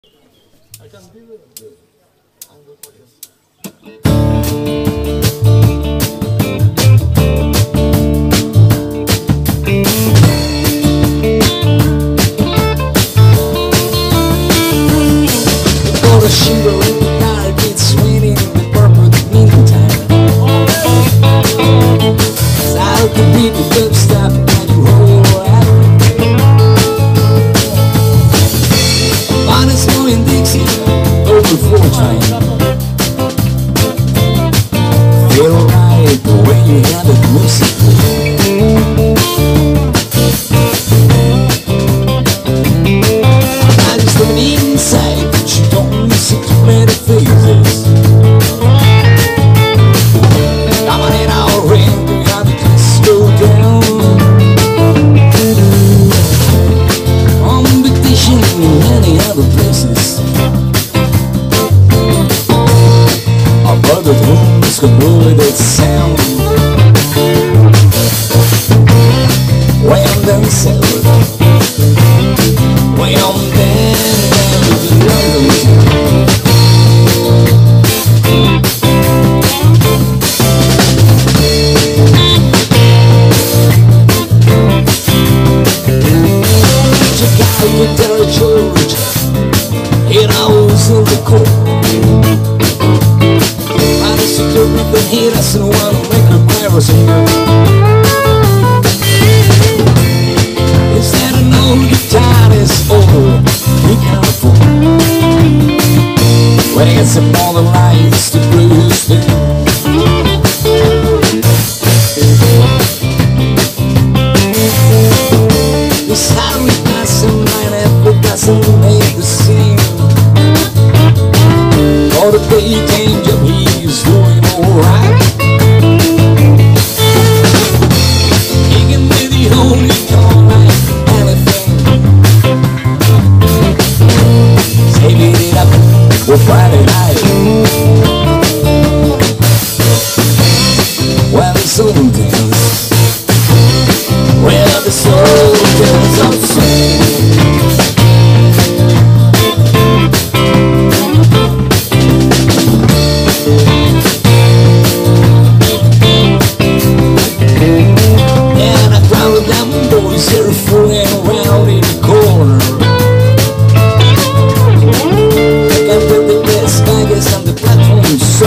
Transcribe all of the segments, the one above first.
I can do the angle for this. For a shiver in the night, it's raining in the perfect meantime. It's out to be the good stuff and you hold your hat. Honest knowing Dixie, over 4 train. Feel right the way you have it musically. I just live inside, but you don't listen to many faces. Come on in our ring, we have to just slow down. Competition in many other places. Our brother rooms can blow that sound. Way on down south, way on down to London. Check out Guitar George, he knows in the core. I just took the he doesn't want to make a virus here. Instead of no guitar is over, be careful. When he gets up all the lights to bruise them. This Harry doesn't mind if it doesn't make the scene. For the daytime job he's doing alright. He can be the only call like anything. Saving it up for Friday night. Well, the soldiers, well, the soldiers of swing. And a crowd of them boys are fooling around in the corner. They can put the best baggers on the platform, so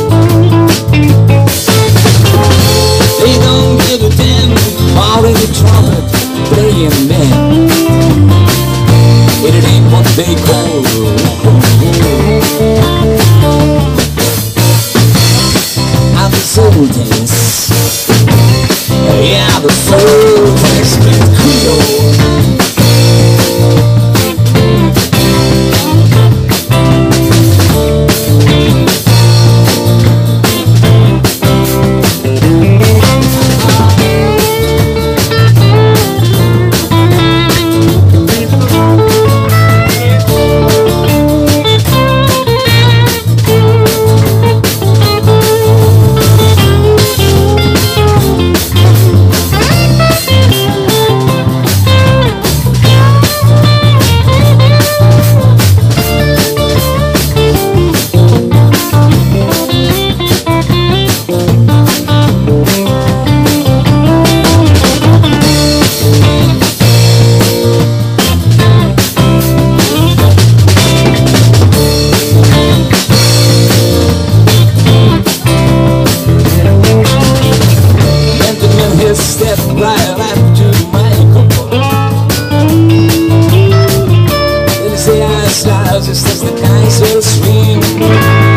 they don't give a damn about any trumpet playing band. It ain't what they call rock and roll. And the soldiers, yeah, the soldiers with Creole. Step right after the microphone. Then he say I style just as the guys will swing.